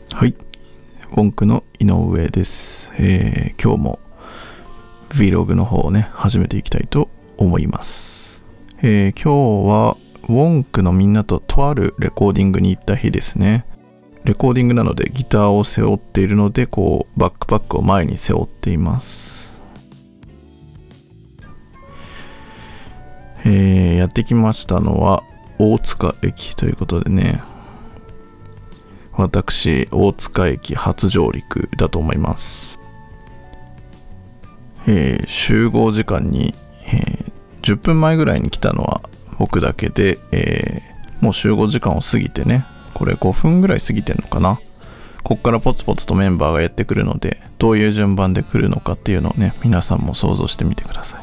はい、ウォンクの井上です。今日も Vlog の方をね始めていきたいと思います。今日はウォンクのみんなととあるレコーディングに行った日ですね。レコーディングなのでギターを背負っているのでこうバックパックを前に背負っています。やってきましたのは大塚駅ということでね、私大塚駅初上陸だと思います。集合時間に、10分前ぐらいに来たのは僕だけで、もう集合時間を過ぎてね、これ5分ぐらい過ぎてんのかな。こっからポツポツとメンバーがやってくるので、どういう順番で来るのかっていうのをね、皆さんも想像してみてください。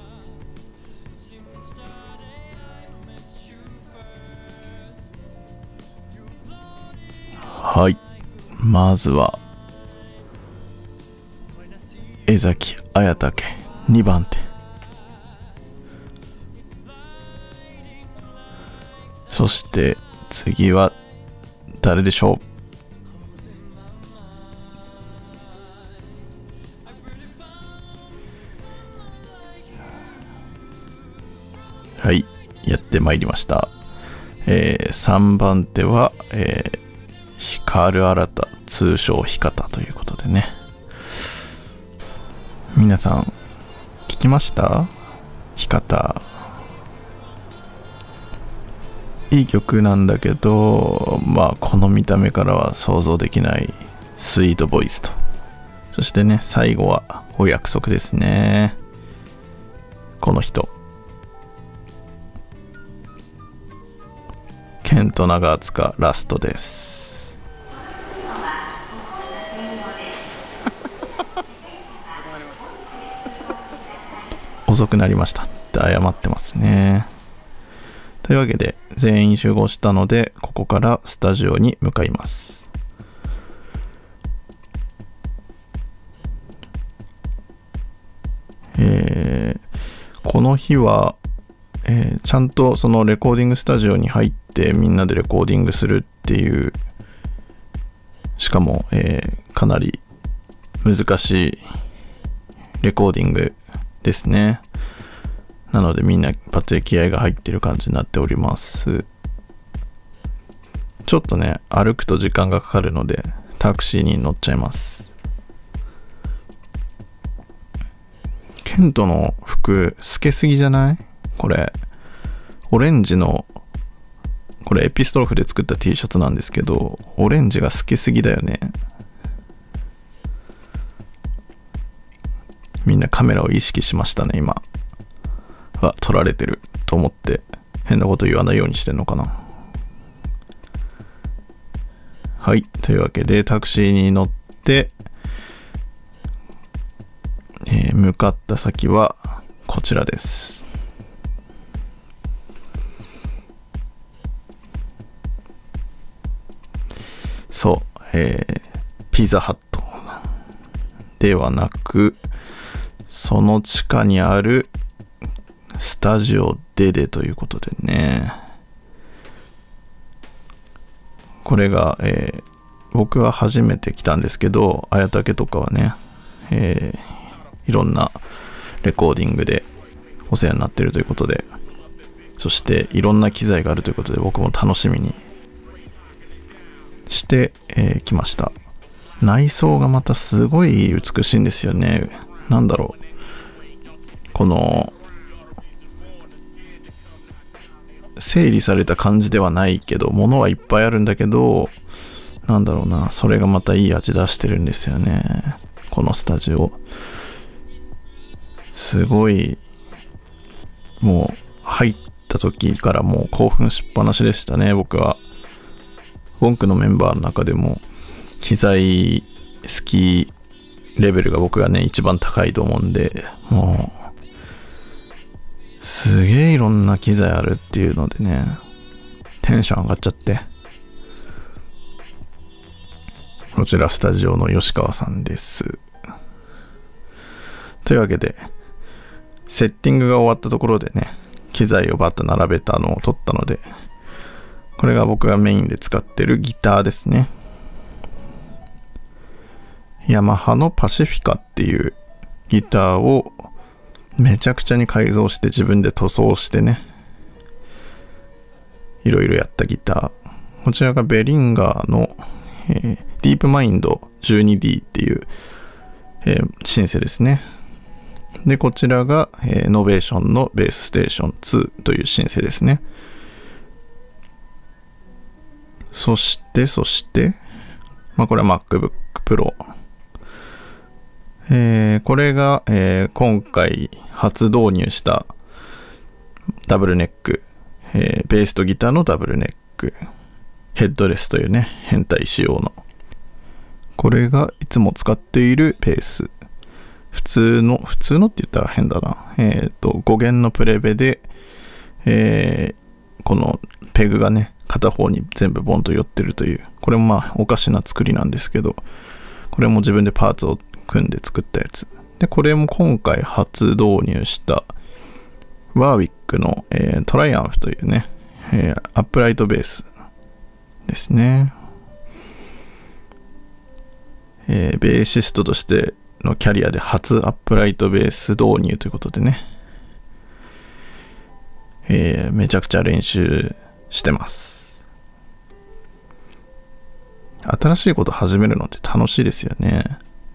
はい、まずは江崎綾武2番手、そして次は誰でしょう。はい、やってまいりました。3番手は、ヒカル新太通称ヒカタということでね、皆さん聞きました？ヒカタいい曲なんだけど、まあこの見た目からは想像できないスイートボイスと、そしてね最後はお約束ですね。この人ケント長塚ラストです。遅くなりましたって謝ってますね。というわけで全員集合したので、ここからスタジオに向かいます。この日は、ちゃんとそのレコーディングスタジオに入ってみんなでレコーディングするっていう、しかも、かなり難しいレコーディングですね。なのでみんなバッチリ気合が入ってる感じになっております。ちょっとね歩くと時間がかかるのでタクシーに乗っちゃいます。ケントの服透けすぎじゃない？これオレンジの、これエピストロフで作った T シャツなんですけど、オレンジが透けすぎだよね。みんなカメラを意識しましたね。今撮られてると思って変なこと言わないようにしてんのかな。はい、というわけでタクシーに乗って、向かった先はこちらです。そう、ピザハットではなく、その地下にあるスタジオデデということでね、これが、僕は初めて来たんですけど、綾武とかはね、いろんなレコーディングでお世話になっているということで、そしていろんな機材があるということで僕も楽しみにして、来ました。内装がまたすごい美しいんですよね。なんだろう、この整理された感じではないけど、物はいっぱいあるんだけど、なんだろうな、それがまたいい味出してるんですよね。このスタジオすごい、もう入った時からもう興奮しっぱなしでしたね。僕はウォンクのメンバーの中でも機材好きレベルが僕がね一番高いと思うんで、もうすげえいろんな機材あるっていうのでね、テンション上がっちゃって。こちらスタジオの吉川さんです。というわけでセッティングが終わったところでね、機材をバッと並べたのを撮ったので、これが僕がメインで使ってるギターですね。 ヤマハのパシフィカっていうギターをめちゃくちゃに改造して自分で塗装してね、いろいろやったギター。こちらがベリンガーの、ディープマインド 12D っていう、シンセですね。で、こちらが、ノベーションのベースステーション2というシンセですね。そして、これは MacBook Pro。これが、今回初導入したダブルネック、ベースとギターのダブルネック、ヘッドレスというね、変態仕様の。これがいつも使っているベース。普通のって言ったら変だな。5弦のプレベで、このペグがね、片方に全部ボンと寄ってるという、これもおかしな作りなんですけど、これも自分でパーツを組んで作ったやつ。で、これも今回初導入したワーウィックの、トライアンフというね、アップライトベースですね。ベーシストとしてのキャリアで初アップライトベース導入ということでね、めちゃくちゃ練習してます。新しいこと始めるのって楽しいですよね。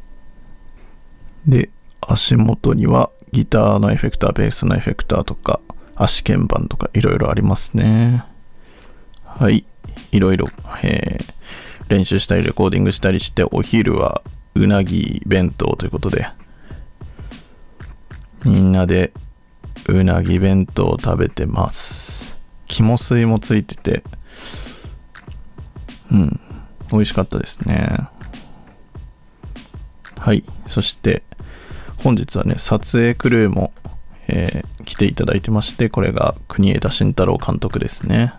で、足元にはギターのエフェクター、ベースのエフェクターとか足鍵盤とかいろいろありますね。はい、いろいろ、練習したりレコーディングしたりして、お昼はうなぎ弁当ということで、みんなでうなぎ弁当を食べてます。肝水もついてて、美味しかったですね。はい、そして本日はね、撮影クルーも、来ていただいてまして、これが国枝慎太郎監督ですね。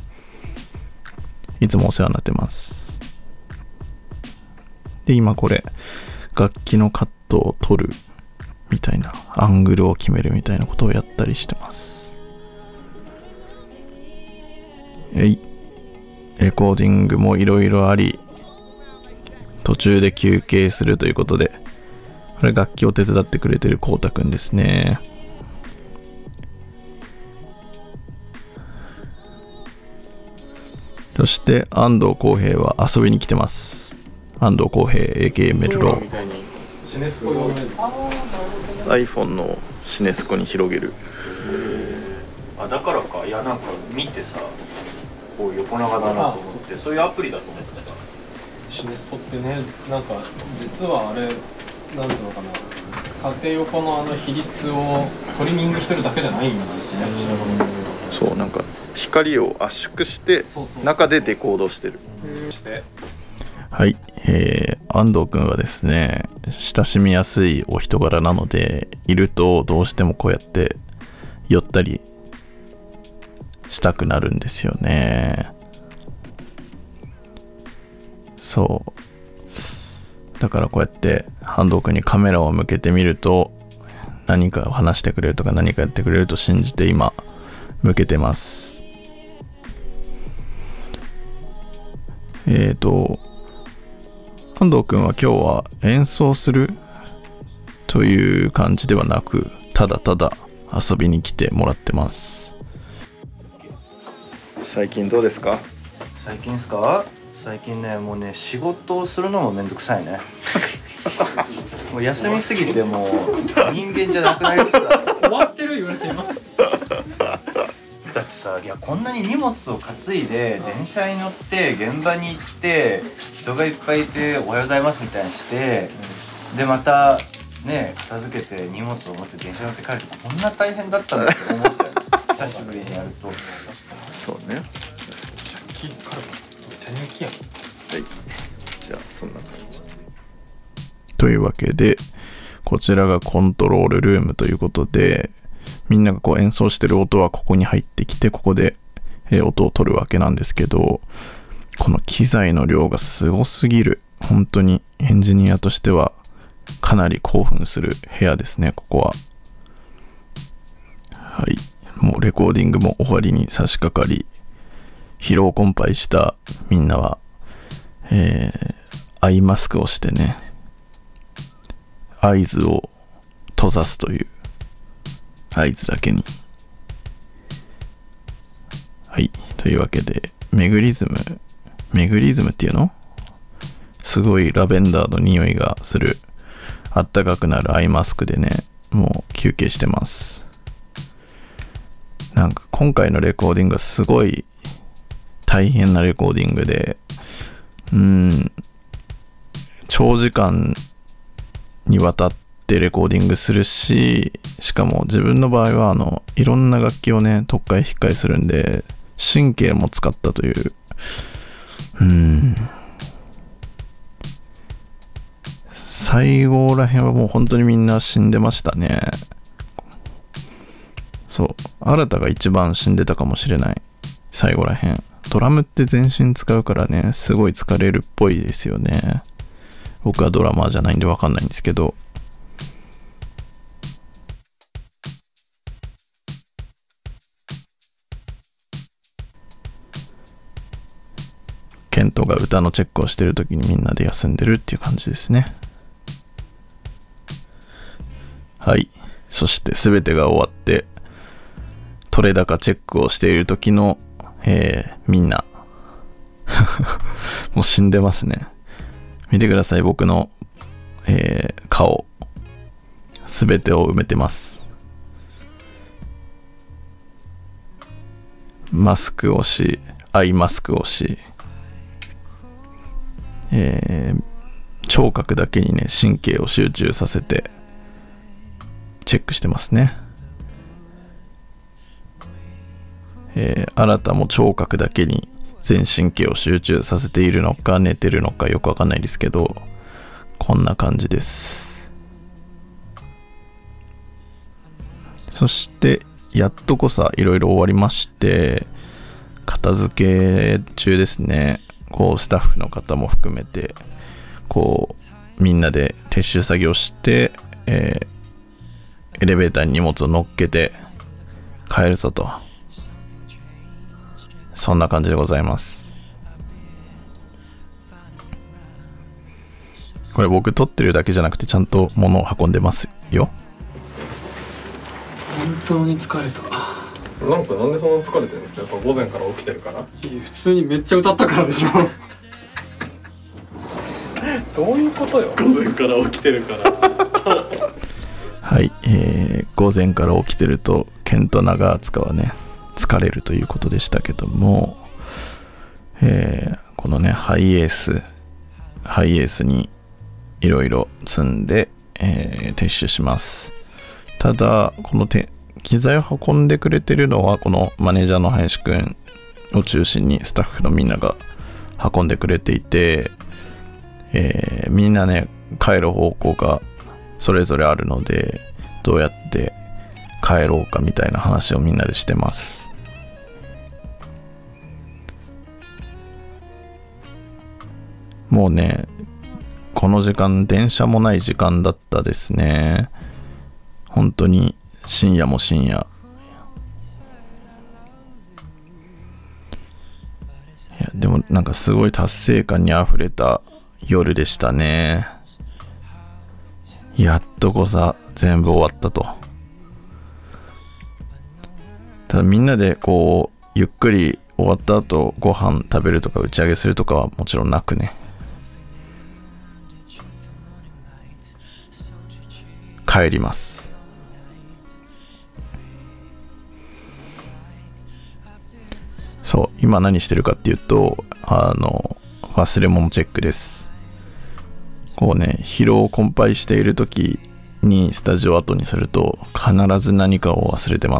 いつもお世話になってます。で、今これ楽器のカットを取るみたいな、アングルを決めるみたいなことをやったりしてます。レコーディングもいろいろあり、途中で休憩するということで、これ楽器を手伝ってくれてるこうたくんですね。そして安藤浩平は遊びに来てます。安藤浩平 AKA メルロー。iPhone のシネスコに広げる。 だからか。いや、なんか見てさ、こう横長だなと思って、そういうアプリだと思ってた。 シネスコってね、なんか実はあれ、なんつうのかな、縦横の比率をトリミングしてるだけじゃないんですね。 そう、なんか光を圧縮して中でデコードしてる。はい、安藤くんはですね、親しみやすいお人柄なので、いるとどうしてもこうやって寄ったりしたくなるんですよね。そうだからこうやって安藤くんにカメラを向けてみると、何か話してくれるとか何かやってくれると信じて今向けてます。安藤くんは今日は演奏するという感じではなく、ただただ遊びに来てもらってます。最近どうですか？ 最近ですか？最近ね、もうね、仕事をするのもめんどくさいね。もう休みすぎてもう人間じゃなくなりつつある。 終わってる言われて今。 だってさ、いや、こんなに荷物を担いで電車に乗って現場に行って人がいっぱいいておはようございますみたいにして、でまたね、片付けて荷物を持って電車に乗って帰るとこんな大変だったんだって思ったよね。久しぶりにやると。 そうね。 借金からめっちゃ人気やん。 はい、じゃあそんな感じというわけで、こちらがコントロールルームということで、みんながこう演奏してる音はここに入ってきて、ここで音を取るわけなんですけど、この機材の量がすごすぎる。本当にエンジニアとしてはかなり興奮する部屋ですね、ここは。はい、もうレコーディングも終わりに差し掛かり、疲労困憊したみんなは、アイマスクをしてね、 合図を閉ざすという合図だけに。はい、というわけでメグリズムっていうの、すごいラベンダーの匂いがするあったかくなるアイマスクでね、もう休憩してます。なんか今回のレコーディングはすごい大変なレコーディングで、長時間にわたってレコーディングするし、しかも自分の場合はいろんな楽器をね特化引っかえするんで神経も使ったという、最後らへんはもう本当にみんな死んでましたね。そう、新が一番死んでたかもしれない。最後らへんドラムって全身使うからね、すごい疲れるっぽいですよね。僕はドラマーじゃないんで分かんないんですけど、ケントが歌のチェックをしてる時にみんなで休んでるっていう感じですね。はい、そして全てが終わって取れ高チェックをしている時の、みんなもう死んでますね。見てください、僕の、顔全てを埋めてます。マスクをし、アイマスクをし、聴覚だけにね神経を集中させてチェックしてますね。新たも聴覚だけに全神経を集中させているのか寝てるのかよくわかんないですけど、こんな感じです。そしてやっとこさいろいろ終わりまして、片付け中ですね。こうスタッフの方も含めてこうみんなで撤収作業して、エレベーターに荷物を乗っけて帰るぞと、そんな感じでございます。これ僕撮ってるだけじゃなくてちゃんと物を運んでますよ。 本当に疲れた。なんでそんな疲れてるんですか？やっぱ午前から起きてるから？普通にめっちゃ歌ったからでしょ。どういうことよ、午前から起きてるからはい、午前から起きてるとケント長塚はね疲れるということでしたけども、このねハイエースにいろいろ積んで、撤収します。ただこの機材を運んでくれてるのはこのマネージャーの林くんを中心にスタッフのみんなが運んでくれていて、みんなね帰る方向がそれぞれあるのでどうやって帰ろうかみたいな話をみんなでしてます。もうねこの時間電車もない時間だったですね。本当に深夜も深夜。いやでもなんかすごい達成感にあふれた夜でしたね。やっとこさ全部終わったと。ただみんなでこうゆっくり終わった後ご飯食べるとか打ち上げするとかはもちろんなくね、帰ります。そう、今何してるかっていうと忘れ物チェックです。こうね疲労困憊している時にスタジオ後にすると必ず何かを忘れてます。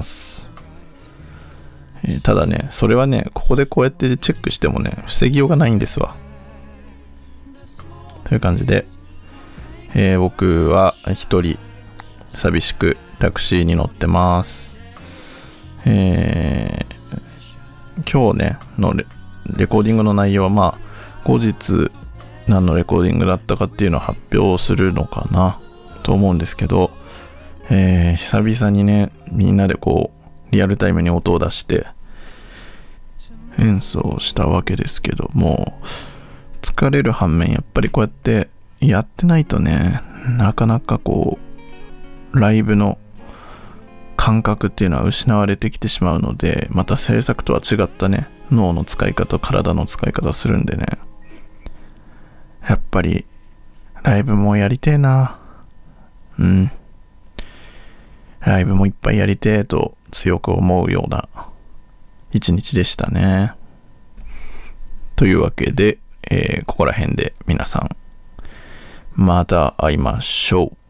ただねそれはねここでこうやってチェックしてもね防ぎようがないんですわ。という感じで、僕は一人寂しくタクシーに乗ってます。今日ねのレコーディングの内容はまあ後日何のレコーディングだったかっていうのを発表するのかなと思うんですけど、久々にねみんなでこうリアルタイムに音を出して演奏したわけですけども、疲れる反面やっぱりこうやってやってないとねなかなかこうライブの感覚っていうのは失われてきてしまうので、また制作とは違ったね脳の使い方、体の使い方するんでね、やっぱりライブもやりてえな。ライブもいっぱいやりてえと強く思うような一日でしたね。というわけで、ここら辺で皆さんまた会いましょう。